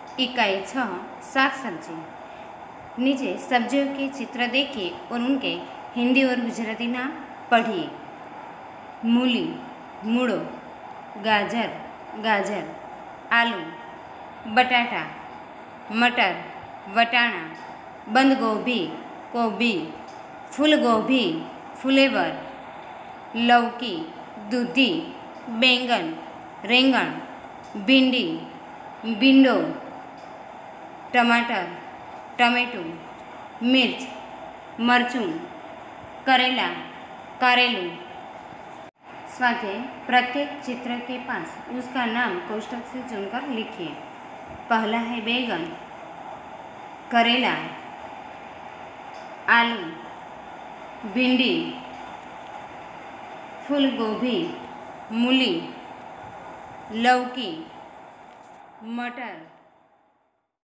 इकाई 6 साग सब्जी। नीचे सब्जियों के चित्र देखिए और उनके हिंदी और गुजराती नाम पढ़िए। मूली, मूळो, गाजर, गाजर, आलू, बटाटा, मटर, वटाणा, बंद गोभी, कोबी, फूलगोभी, फुलेवर, लौकी, दूधी, बैंगन, रेंगण, भिंडी, भींडो, टमाटर, टमेटो, मिर्च, मरचूं, करेला, कारेलू। स्वाध्याय प्रत्येक चित्र के पास उसका नाम कोष्ठक से चुनकर लिखिए। पहला है बैंगन, करेला, आलू, भिंडी, फूलगोभी, मूली, लौकी, मटर,